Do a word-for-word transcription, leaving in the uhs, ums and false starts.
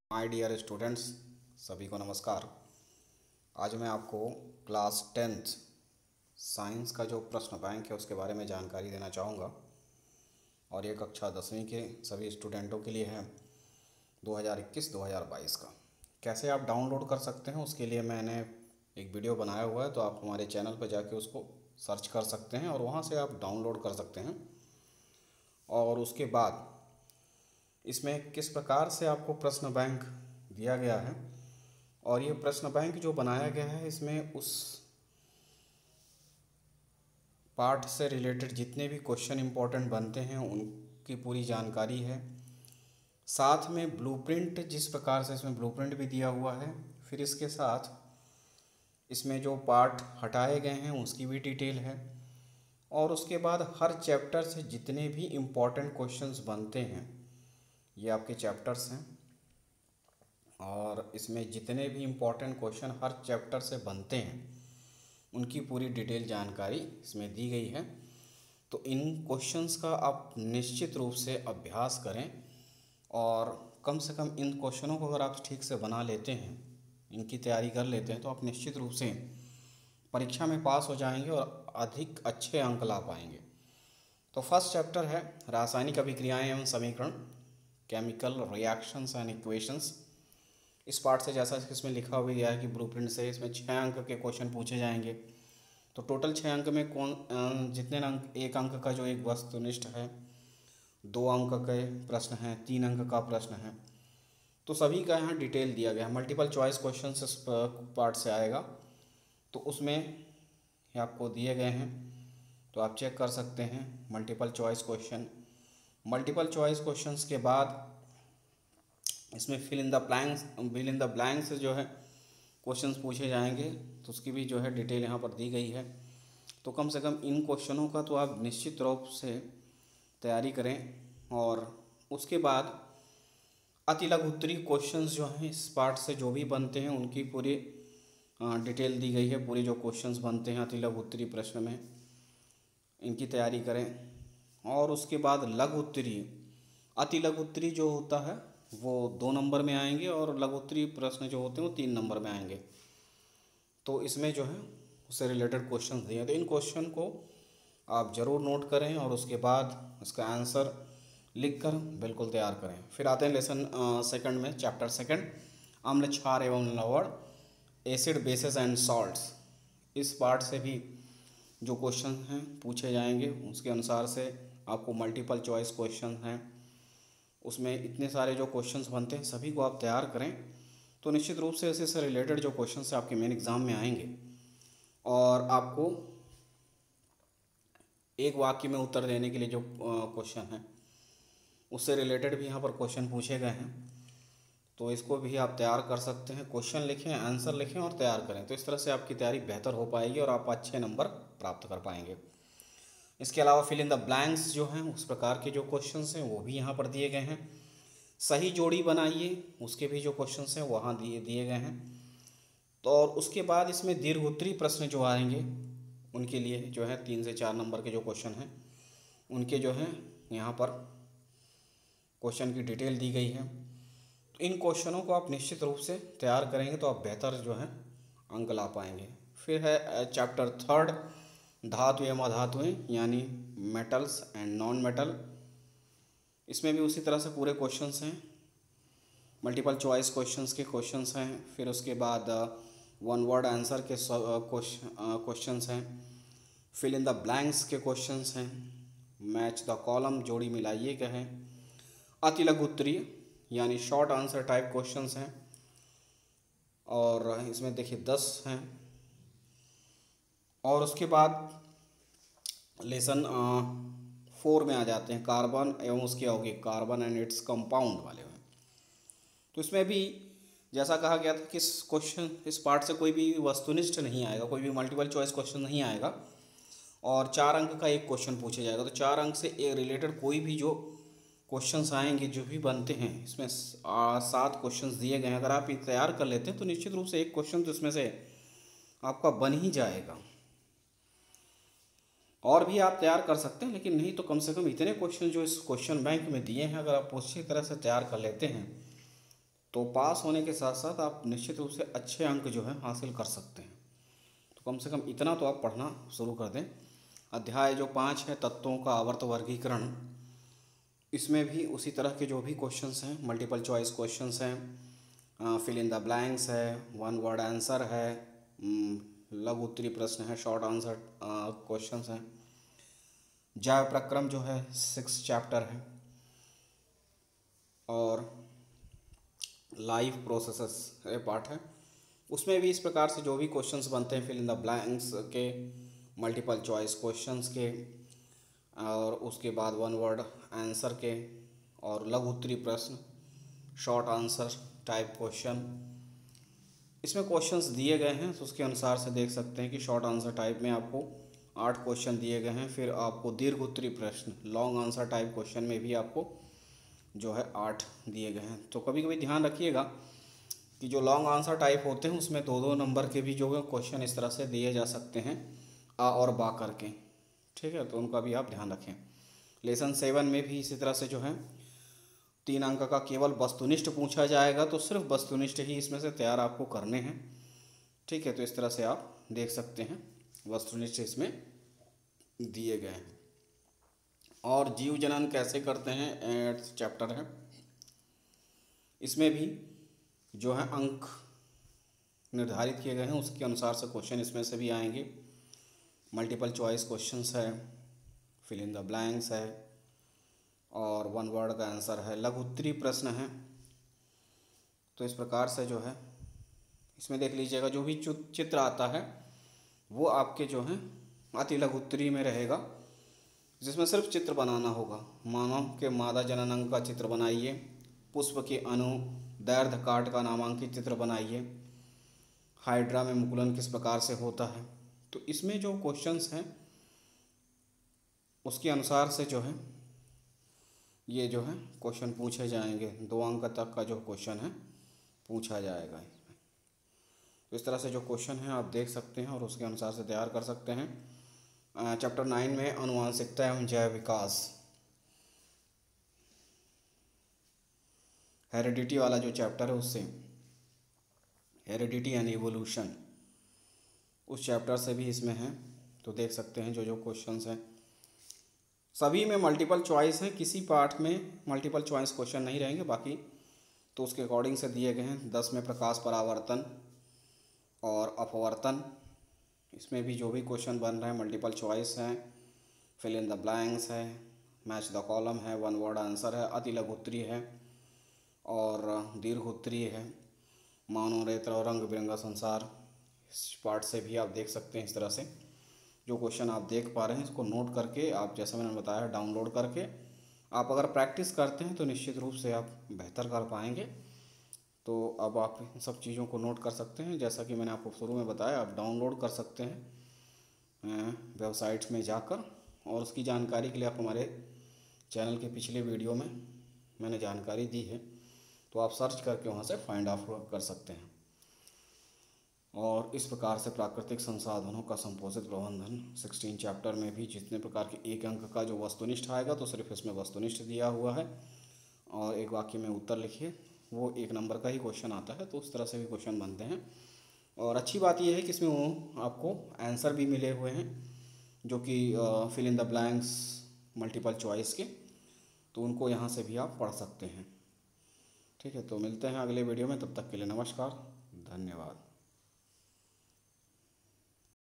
My dear students, सभी को नमस्कार। आज मैं आपको क्लास टेंथ साइंस का जो प्रश्न बैंक है उसके बारे में जानकारी देना चाहूँगा। और ये कक्षा दसवीं के सभी स्टूडेंटों के लिए है दो हज़ार इक्कीस दो हज़ार बाईस का। कैसे आप डाउनलोड कर सकते हैं उसके लिए मैंने एक वीडियो बनाया हुआ है, तो आप हमारे चैनल पर जाके उसको सर्च कर सकते हैं और वहाँ से आप डाउनलोड कर सकते हैं। और उसके बाद इसमें किस प्रकार से आपको प्रश्न बैंक दिया गया है और ये प्रश्न बैंक जो बनाया गया है इसमें उस पार्ट से रिलेटेड जितने भी क्वेश्चन इम्पोर्टेंट बनते हैं उनकी पूरी जानकारी है। साथ में ब्लूप्रिंट, जिस प्रकार से इसमें ब्लूप्रिंट भी दिया हुआ है, फिर इसके साथ इसमें जो पार्ट हटाए गए हैं उसकी भी डिटेल है। और उसके बाद हर चैप्टर से जितने भी इम्पोर्टेंट क्वेश्चंस बनते हैं ये आपके चैप्टर्स हैं और इसमें जितने भी इम्पोर्टेंट क्वेश्चन हर चैप्टर से बनते हैं उनकी पूरी डिटेल जानकारी इसमें दी गई है। तो इन क्वेश्चंस का आप निश्चित रूप से अभ्यास करें और कम से कम इन क्वेश्चनों को अगर आप ठीक से बना लेते हैं, इनकी तैयारी कर लेते हैं, तो आप निश्चित रूप से परीक्षा में पास हो जाएंगे और अधिक अच्छे अंक ला पाएंगे। तो फर्स्ट चैप्टर है रासायनिक अभिक्रियाएं एवं समीकरण, केमिकल रिएक्शंस एंड इक्वेशंस। इस पार्ट से जैसा इसमें लिखा हुआ गया है कि ब्लूप्रिंट से इसमें छः अंक के क्वेश्चन पूछे जाएंगे। तो टोटल छः अंक में कौन जितने अंक, एक अंक का जो एक वस्तुनिष्ठ है, दो अंक के प्रश्न हैं, तीन अंक का प्रश्न है, तो सभी का यहाँ डिटेल दिया गया है। मल्टीपल चॉइस क्वेश्चन इस पार्ट से आएगा, तो उसमें ये आपको दिए गए हैं, तो आप चेक कर सकते हैं multiple choice question. Multiple choice questions के बाद इसमें fill in the blanks fill in the blanks जो है क्वेश्चंस पूछे जाएंगे, तो उसकी भी जो है डिटेल यहाँ पर दी गई है। तो कम से कम इन क्वेश्चनों का तो आप निश्चित रूप से तैयारी करें। और उसके बाद अति लघु उत्तरीय क्वेश्चंस जो हैं इस पार्ट से जो भी बनते हैं उनकी पूरी डिटेल दी गई है। पूरे जो क्वेश्चंस बनते हैं अति लघु उत्तरीय प्रश्न में, इनकी तैयारी करें। और उसके बाद लघु उत्तरीय, अति लघु उत्तरीय जो होता है वो दो नंबर में आएंगे और लघु उत्तरीय प्रश्न जो होते हैं वो तीन नंबर में आएंगे। तो इसमें जो है उससे रिलेटेड क्वेश्चन दिए हैं, तो इन क्वेश्चन को आप ज़रूर नोट करें और उसके बाद इसका आंसर लिख कर बिल्कुल तैयार करें। फिर आते हैं लेसन सेकंड में, चैप्टर सेकंड, अम्ल क्षार एवं लवण, एसिड बेसिस एंड सॉल्ट्स। इस पार्ट से भी जो क्वेश्चन हैं पूछे जाएंगे, उसके अनुसार से आपको मल्टीपल चॉइस क्वेश्चन हैं, उसमें इतने सारे जो क्वेश्चंस बनते हैं सभी को आप तैयार करें। तो निश्चित रूप से इसी से रिलेटेड जो क्वेश्चंस आपके मेन एग्ज़ाम में आएंगे और आपको एक वाक्य में उत्तर देने के लिए जो क्वेश्चन है उससे रिलेटेड भी यहाँ पर क्वेश्चन पूछे गए हैं, तो इसको भी आप तैयार कर सकते हैं। क्वेश्चन लिखें, आंसर लिखें और तैयार करें, तो इस तरह से आपकी तैयारी बेहतर हो पाएगी और आप अच्छे नंबर प्राप्त कर पाएंगे। इसके अलावा फिल इन द ब्लैंक्स जो हैं उस प्रकार के जो क्वेश्चंस हैं वो भी यहाँ पर दिए गए हैं। सही जोड़ी बनाइए, उसके भी जो क्वेश्चंस हैं वहाँ दिए दिए गए हैं। तो और उसके बाद इसमें दीर्घोत्तरीय प्रश्न जो आएंगे उनके लिए जो है तीन से चार नंबर के जो क्वेश्चन हैं उनके जो हैं यहाँ पर क्वेश्चन की डिटेल दी गई है। तो इन क्वेश्चनों को आप निश्चित रूप से तैयार करेंगे तो आप बेहतर जो है अंक ला पाएंगे। फिर है चैप्टर थर्ड, धातु एवं अधातुएँ, यानी मेटल्स एंड नॉन मेटल। इसमें भी उसी तरह से पूरे क्वेश्चंस हैं, मल्टीपल चॉइस क्वेश्चंस के क्वेश्चंस हैं। फिर उसके बाद वन वर्ड आंसर के क्वेश्चंस हैं, फिल इन द ब्लैंक्स के क्वेश्चंस हैं, मैच द कॉलम, जोड़ी मिलाइए क्या है, अति लघु उत्तरीय यानी शॉर्ट आंसर टाइप क्वेश्चंस हैं। और इसमें देखिए दस हैं। और उसके बाद लेसन फोर में आ जाते हैं, कार्बन एवं उसके यौगिक, कार्बन एंड इट्स कंपाउंड वाले में। तो इसमें भी जैसा कहा गया था कि इस क्वेश्चन इस पार्ट से कोई भी वस्तुनिष्ठ नहीं आएगा, कोई भी मल्टीपल चॉइस क्वेश्चन नहीं आएगा और चार अंक का एक क्वेश्चन पूछा जाएगा। तो चार अंक से रिलेटेड कोई भी जो क्वेश्चंस आएंगे जो भी बनते हैं, इसमें सात क्वेश्चंस दिए गए हैं। अगर आप ये तैयार कर लेते हैं तो निश्चित रूप से एक क्वेश्चन तो इसमें से आपका बन ही जाएगा। और भी आप तैयार कर सकते हैं, लेकिन नहीं तो कम से कम इतने क्वेश्चन जो इस क्वेश्चन बैंक में दिए हैं अगर आप उसी तरह से तैयार कर लेते हैं तो पास होने के साथ साथ आप निश्चित रूप से अच्छे अंक जो है हासिल कर सकते हैं। तो कम से कम इतना तो आप पढ़ना शुरू कर दें। अध्याय जो पाँच है, तत्वों का आवर्त वर्गीकरण, इसमें भी उसी तरह के जो भी क्वेश्चंस हैं, मल्टीपल चॉइस क्वेश्चंस हैं, फिल इन द ब्लैंक्स है, वन वर्ड आंसर है, लघु उत्तरीय प्रश्न है, शॉर्ट आंसर क्वेश्चंस हैं। जैव प्रक्रम जो है सिक्स चैप्टर है, और लाइफ प्रोसेसेस ये पार्ट है। उसमें भी इस प्रकार से जो भी क्वेश्चंस बनते हैं, फिल इन द ब्लैंक्स के, मल्टीपल चॉइस क्वेश्चंस के, और उसके बाद वन वर्ड आंसर के, और लघु उत्तरीय प्रश्न, शॉर्ट आंसर टाइप क्वेश्चन, इसमें क्वेश्चंस दिए गए हैं। तो उसके अनुसार से देख सकते हैं कि शॉर्ट आंसर टाइप में आपको आठ क्वेश्चन दिए गए हैं। फिर आपको दीर्घ उत्तरीय प्रश्न, लॉन्ग आंसर टाइप क्वेश्चन में भी आपको जो है आठ दिए गए हैं। तो कभी कभी ध्यान रखिएगा कि जो लॉन्ग आंसर टाइप होते हैं उसमें दो दो नंबर के भी जो है क्वेश्चन इस तरह से दिए जा सकते हैं, आ और बा करके, ठीक है। तो उनका भी आप ध्यान रखें। लेसन सेवन में भी इसी तरह से जो है तीन अंक का केवल वस्तुनिष्ठ पूछा जाएगा, तो सिर्फ वस्तुनिष्ठ ही इसमें से तैयार आपको करने हैं, ठीक है। तो इस तरह से आप देख सकते हैं वस्तुनिष्ठ इसमें दिए गए हैं। और जीव जनन कैसे करते हैं, एट्थ चैप्टर है, इसमें भी जो है अंक निर्धारित किए गए हैं, उसके अनुसार से क्वेश्चन इसमें से भी आएंगे। मल्टीपल चॉइस क्वेश्चंस है, फिल इन द ब्लैंक्स है, और वन वर्ड का आंसर है, लघु उत्तरीय प्रश्न है। तो इस प्रकार से जो है इसमें देख लीजिएगा, जो भी चित्र आता है वो आपके जो है अति लघु उत्तरीय में रहेगा, जिसमें सिर्फ चित्र बनाना होगा। मानव के मादा जनन अंग का चित्र बनाइए, पुष्प के अणु दैर्घ्य काट का नामांकित चित्र बनाइए, हाइड्रा में मुकुलन किस प्रकार से होता है। तो इसमें जो क्वेश्चंस हैं उसके अनुसार से जो है ये जो है क्वेश्चन पूछे जाएंगे। दो अंक तक का जो क्वेश्चन है पूछा जाएगा इसमें। तो इस तरह से जो क्वेश्चन है आप देख सकते हैं और उसके अनुसार से तैयार कर सकते हैं। चैप्टर नाइन में आनुवांशिकता एवं जैव विकास, हेरिडिटी वाला जो चैप्टर है उससे, हेरिडिटी एंड इवोल्यूशन, उस चैप्टर से भी इसमें है। तो देख सकते हैं जो जो क्वेश्चंस हैं सभी में मल्टीपल चॉइस है, किसी पार्ट में मल्टीपल चॉइस क्वेश्चन नहीं रहेंगे, बाकी तो उसके अकॉर्डिंग से दिए गए हैं। दस में प्रकाश परावर्तन और अपवर्तन, इसमें भी जो भी क्वेश्चन बन रहे हैं मल्टीपल चॉइस हैं, फिल इन द ब्लैंक्स है, मैच द कॉलम है, वन वर्ड आंसर है, अति लघु उत्तरीय है और दीर्घ उत्तरीय है, मानव रेत्र और रंग बिरंगा संसार। इस पार्ट से भी आप देख सकते हैं। इस तरह से जो क्वेश्चन आप देख पा रहे हैं इसको नोट करके आप, जैसा मैंने बताया, डाउनलोड करके आप अगर प्रैक्टिस करते हैं तो निश्चित रूप से आप बेहतर कर पाएंगे। तो अब आप इन सब चीज़ों को नोट कर सकते हैं। जैसा कि मैंने आपको शुरू में बताया, आप डाउनलोड कर सकते हैं वेबसाइट्स में जाकर, और उसकी जानकारी के लिए आप हमारे चैनल के पिछले वीडियो में मैंने जानकारी दी है, तो आप सर्च करके वहाँ से फाइंड आउट कर सकते हैं। और इस प्रकार से प्राकृतिक संसाधनों का संपोषित प्रबंधन सिक्सटीन चैप्टर में भी जितने प्रकार के एक अंक का जो वस्तुनिष्ठ आएगा तो सिर्फ इसमें वस्तुनिष्ठ दिया हुआ है, और एक वाक्य में उत्तर लिखिए, वो एक नंबर का ही क्वेश्चन आता है। तो उस तरह से भी क्वेश्चन बनते हैं। और अच्छी बात यह है कि इसमें वो आपको आंसर भी मिले हुए हैं, जो कि fill in the blanks multiple choice के, तो उनको यहाँ से भी आप पढ़ सकते हैं। ठीक है, तो मिलते हैं अगले वीडियो में, तब तक के लिए नमस्कार, धन्यवाद।